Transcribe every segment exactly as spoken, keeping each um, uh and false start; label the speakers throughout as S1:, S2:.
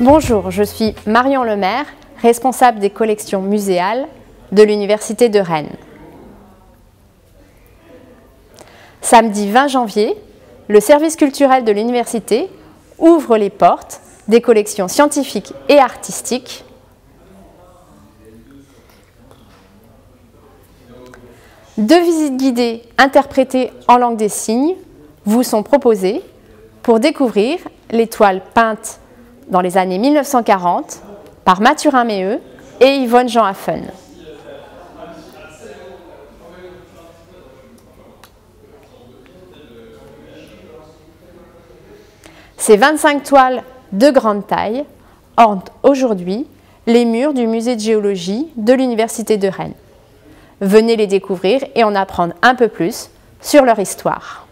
S1: Bonjour, je suis Marion Lemaire, responsable des collections muséales de l'Université de Rennes. Samedi vingt janvier, le service culturel de l'université ouvre les portes des collections scientifiques et artistiques Deux visites guidées interprétées en langue des signes vous sont proposées pour découvrir les toiles peintes dans les années mille neuf cent quarante par Mathurin Méheux et Yvonne Jean Haffen. Ces vingt-cinq toiles de grande taille ornent aujourd'hui les murs du musée de géologie de l'Université de Rennes. Venez les découvrir et en apprendre un peu plus sur leur histoire.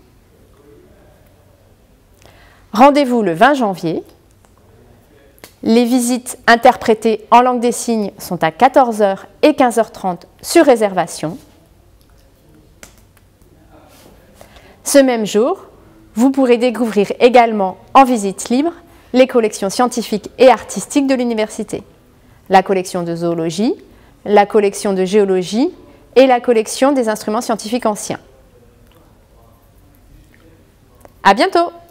S1: Rendez-vous le vingt janvier. Les visites interprétées en langue des signes sont à quatorze heures et quinze heures trente sur réservation. Ce même jour, vous pourrez découvrir également en visite libre les collections scientifiques et artistiques de l'université. La collection de zoologie, la collection de géologie et la collection des instruments scientifiques anciens. À bientôt!